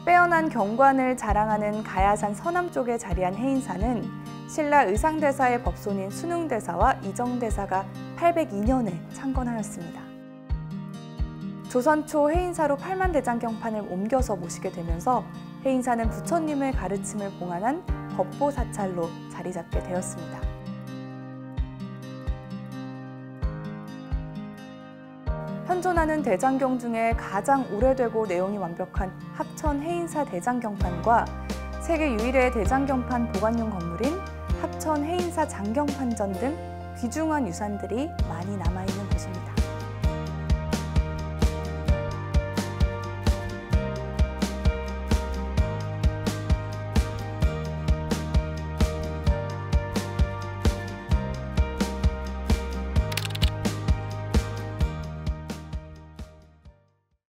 빼어난 경관을 자랑하는 가야산 서남 쪽에 자리한 해인사는 신라 의상대사의 법손인 순흥대사와 이정대사가 802년에 창건하였습니다. 조선 초 해인사로 팔만대장경판을 옮겨서 모시게 되면서 해인사는 부처님의 가르침을 봉안한 법보사찰로 자리 잡게 되었습니다. 현존하는 대장경 중에 가장 오래되고 내용이 완벽한 합천 해인사 대장경판과 세계 유일의 대장경판 보관용 건물인 합천 해인사 장경판전 등 귀중한 유산들이 많이 남아있습니다.